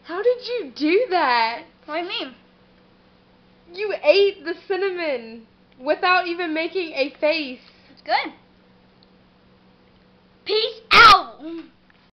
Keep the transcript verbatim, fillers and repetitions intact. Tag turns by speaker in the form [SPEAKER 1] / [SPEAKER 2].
[SPEAKER 1] How did you do that?
[SPEAKER 2] What do you mean?
[SPEAKER 1] You ate the cinnamon without even making a face.
[SPEAKER 2] It's good. Peace out!